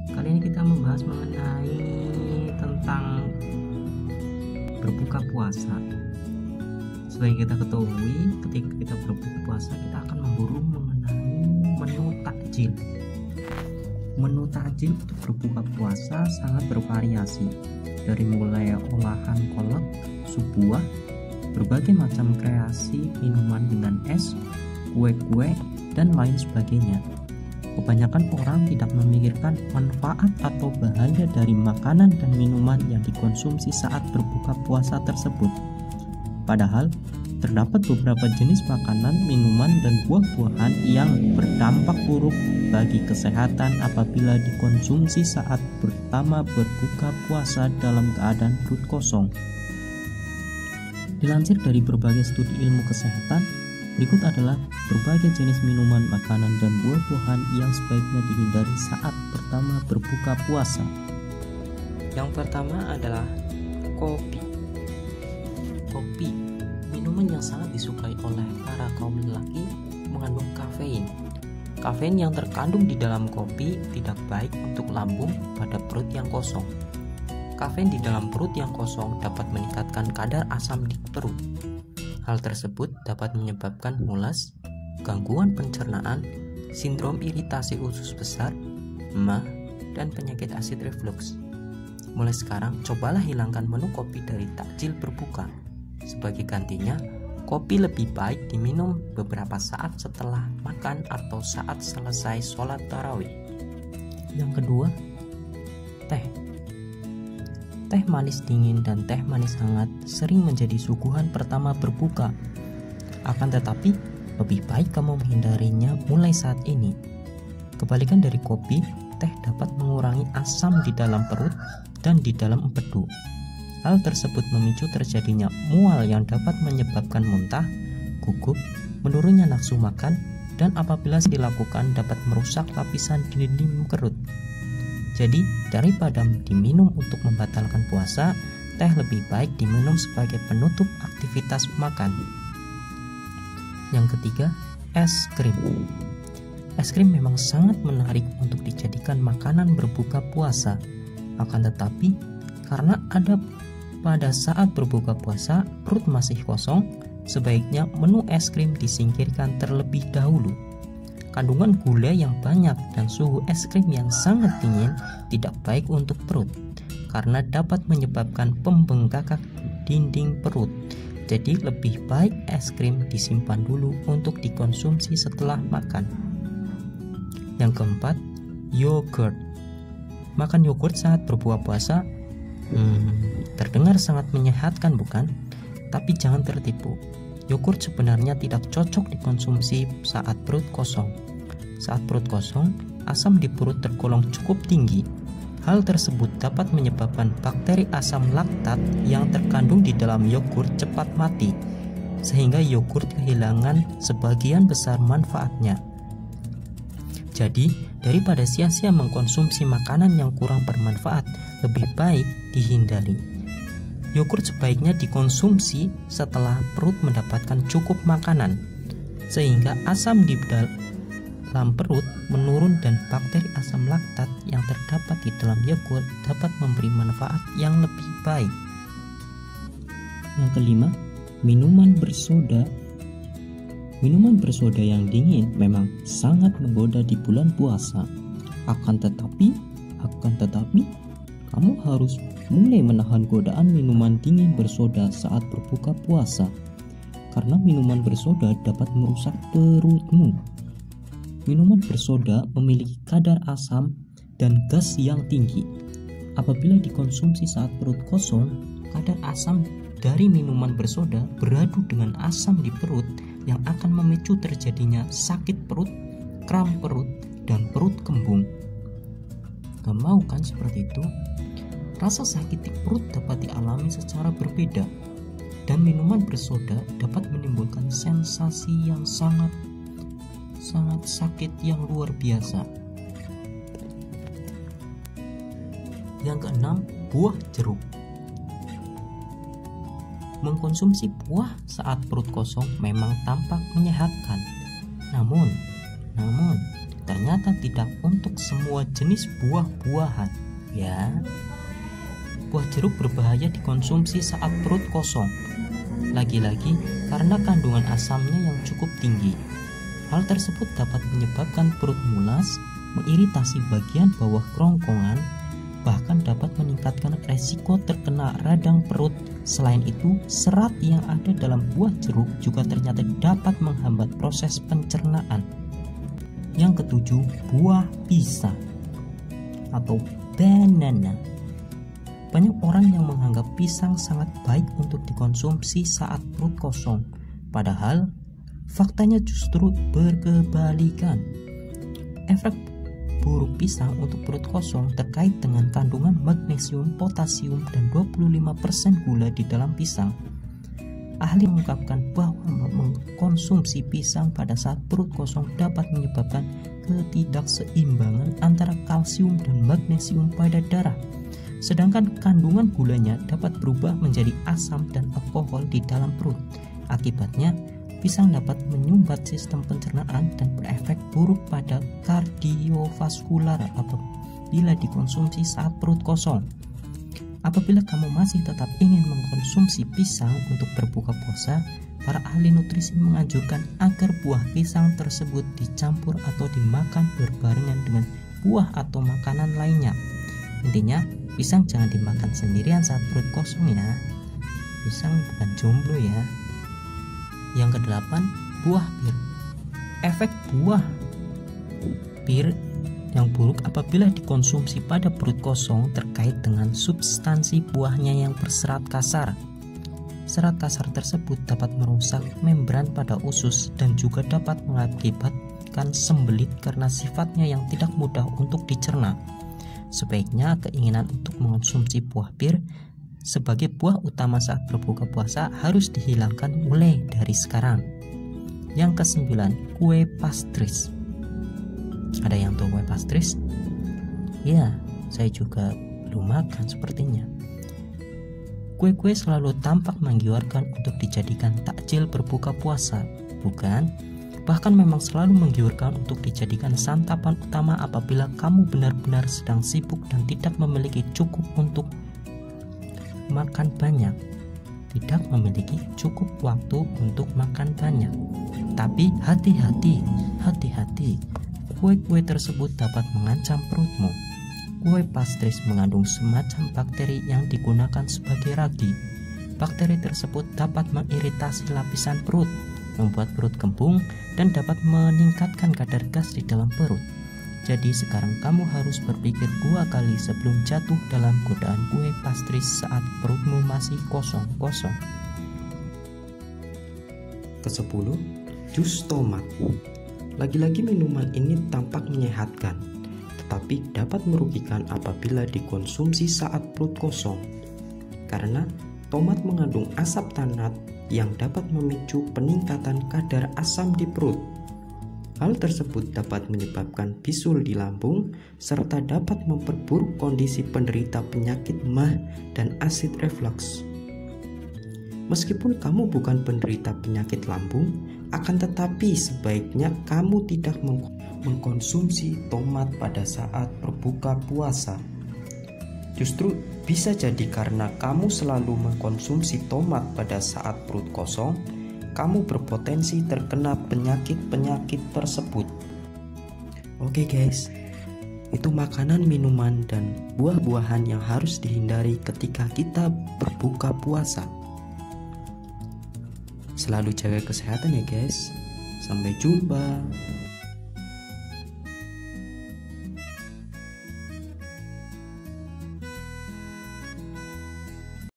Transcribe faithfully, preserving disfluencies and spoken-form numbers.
Kali ini kita membahas mengenai tentang berbuka puasa. Sebagai kita ketahui, ketika kita berbuka puasa, kita akan memburu mengenai menu takjil. Menu takjil untuk berbuka puasa sangat bervariasi, dari mulai olahan kolak, sup buah, berbagai macam kreasi minuman dengan es, kue-kue, dan lain sebagainya. Kebanyakan orang tidak memikirkan manfaat atau bahaya dari makanan dan minuman yang dikonsumsi saat berbuka puasa tersebut. Padahal, terdapat beberapa jenis makanan, minuman, dan buah-buahan yang berdampak buruk bagi kesehatan apabila dikonsumsi saat pertama berbuka puasa dalam keadaan perut kosong. Dilansir dari berbagai studi ilmu kesehatan, berikut adalah berbagai jenis minuman, makanan, dan buah-buahan yang sebaiknya dihindari saat pertama berbuka puasa. Yang pertama adalah kopi. Kopi, minuman yang sangat disukai oleh para kaum lelaki, mengandung kafein. Kafein yang terkandung di dalam kopi tidak baik untuk lambung pada perut yang kosong. Kafein di dalam perut yang kosong dapat meningkatkan kadar asam di perut. Hal tersebut dapat menyebabkan mulas, gangguan pencernaan, sindrom iritasi usus besar, emah, dan penyakit asid reflux. Mulai sekarang, cobalah hilangkan menu kopi dari takjil berbuka. Sebagai gantinya, kopi lebih baik diminum beberapa saat setelah makan atau saat selesai sholat tarawih. Yang kedua, teh. Teh manis dingin dan teh manis hangat sering menjadi suguhan pertama berbuka. Akan tetapi, lebih baik kamu menghindarinya mulai saat ini. Kebalikan dari kopi, teh dapat mengurangi asam di dalam perut dan di dalam empedu. Hal tersebut memicu terjadinya mual yang dapat menyebabkan muntah, gugup, menurunnya nafsu makan, dan apabila dilakukan dapat merusak lapisan dinding perut. Jadi, daripada diminum untuk membatalkan puasa, teh lebih baik diminum sebagai penutup aktivitas makan. Yang ketiga, es krim. Es krim memang sangat menarik untuk dijadikan makanan berbuka puasa. Akan tetapi, karena ada pada saat berbuka puasa, perut masih kosong, sebaiknya menu es krim disingkirkan terlebih dahulu. Kandungan gula yang banyak dan suhu es krim yang sangat dingin tidak baik untuk perut karena dapat menyebabkan pembengkakan dinding perut. Jadi lebih baik es krim disimpan dulu untuk dikonsumsi setelah makan. Yang keempat, yogurt. Makan yogurt saat berbuka puasa hmm, terdengar sangat menyehatkan, bukan? Tapi jangan tertipu. Yogurt sebenarnya tidak cocok dikonsumsi saat perut kosong. Saat perut kosong, asam di perut tergolong cukup tinggi. Hal tersebut dapat menyebabkan bakteri asam laktat yang terkandung di dalam yogurt cepat mati, sehingga yogurt kehilangan sebagian besar manfaatnya. Jadi, daripada sia-sia mengkonsumsi makanan yang kurang bermanfaat, lebih baik dihindari. Yogurt sebaiknya dikonsumsi setelah perut mendapatkan cukup makanan, sehingga asam di dalam perut menurun dan bakteri asam laktat yang terdapat di dalam yogurt dapat memberi manfaat yang lebih baik. Yang kelima, minuman bersoda. Minuman bersoda yang dingin memang sangat menggoda di bulan puasa. Akan tetapi, akan tetapi, kamu harus mulai menahan godaan minuman dingin bersoda saat berbuka puasa, karena minuman bersoda dapat merusak perutmu. Minuman bersoda memiliki kadar asam dan gas yang tinggi. Apabila dikonsumsi saat perut kosong, kadar asam dari minuman bersoda beradu dengan asam di perut yang akan memicu terjadinya sakit perut, kram perut, dan perut kembung. Gak mau kan seperti itu? Rasa sakit di perut dapat dialami secara berbeda, dan minuman bersoda dapat menimbulkan sensasi yang sangat sangat sakit yang luar biasa. Yang keenam, buah jeruk. Mengkonsumsi buah saat perut kosong memang tampak menyehatkan. Namun, namun ternyata tidak untuk semua jenis buah-buahan ya. Buah jeruk berbahaya dikonsumsi saat perut kosong, lagi-lagi karena kandungan asamnya yang cukup tinggi. Hal tersebut dapat menyebabkan perut mulas, mengiritasi bagian bawah kerongkongan, bahkan dapat meningkatkan resiko terkena radang perut. Selain itu, serat yang ada dalam buah jeruk juga ternyata dapat menghambat proses pencernaan. Yang ketujuh, buah pisang atau banana. Banyak orang yang menganggap pisang sangat baik untuk dikonsumsi saat perut kosong, padahal faktanya justru berkebalikan. Efek buruk pisang untuk perut kosong terkait dengan kandungan magnesium, potasium, dan dua puluh lima persen gula di dalam pisang. Ahli mengungkapkan bahwa mengkonsumsi pisang pada saat perut kosong dapat menyebabkan ketidakseimbangan antara kalsium dan magnesium pada darah, sedangkan kandungan gulanya dapat berubah menjadi asam dan alkohol di dalam perut. Akibatnya, pisang dapat menyumbat sistem pencernaan dan berefek buruk pada kardiovaskular apabila dikonsumsi saat perut kosong. Apabila kamu masih tetap ingin mengkonsumsi pisang untuk berbuka puasa, para ahli nutrisi menganjurkan agar buah pisang tersebut dicampur atau dimakan berbarengan dengan buah atau makanan lainnya. Intinya, pisang jangan dimakan sendirian saat perut kosong ya. Pisang bukan jomblo ya. Yang kedelapan, buah pir. Efek buah pir yang buruk apabila dikonsumsi pada perut kosong terkait dengan substansi buahnya yang berserat kasar. Serat kasar tersebut dapat merusak membran pada usus dan juga dapat mengakibatkan sembelit karena sifatnya yang tidak mudah untuk dicerna. Sebaiknya keinginan untuk mengonsumsi buah pir sebagai buah utama saat berbuka puasa harus dihilangkan mulai dari sekarang. Yang kesembilan, kue pastris. Ada yang tahu kue pastris? Ya, saya juga belum makan sepertinya. Kue-kue selalu tampak menggiurkan untuk dijadikan takjil berbuka puasa, bukan? Bahkan memang selalu menggiurkan untuk dijadikan santapan utama apabila kamu benar-benar sedang sibuk dan tidak memiliki cukup untuk makan banyak, tidak memiliki cukup waktu untuk makan banyak. Tapi hati-hati, hati-hati, kue-kue tersebut dapat mengancam perutmu. Kue pastris mengandung semacam bakteri yang digunakan sebagai ragi. Bakteri tersebut dapat mengiritasi lapisan perut, membuat perut kembung, dan dapat meningkatkan kadar gas di dalam perut. Jadi sekarang kamu harus berpikir dua kali sebelum jatuh dalam godaan kue pastris saat perutmu masih kosong-kosong. Kesepuluh, jus tomat. Lagi-lagi minuman ini tampak menyehatkan, tetapi dapat merugikan apabila dikonsumsi saat perut kosong. Karena tomat mengandung asap tanat yang dapat memicu peningkatan kadar asam di perut. Hal tersebut dapat menyebabkan bisul di lambung serta dapat memperburuk kondisi penderita penyakit M A H dan asid reflux. Meskipun kamu bukan penderita penyakit lambung, akan tetapi sebaiknya kamu tidak meng- mengkonsumsi tomat pada saat berbuka puasa. Justru bisa jadi karena kamu selalu mengkonsumsi tomat pada saat perut kosong, kamu berpotensi terkena penyakit-penyakit tersebut. Oke guys, itu makanan, minuman, dan buah-buahan yang harus dihindari ketika kita berbuka puasa. Selalu jaga kesehatan ya guys. Sampai jumpa.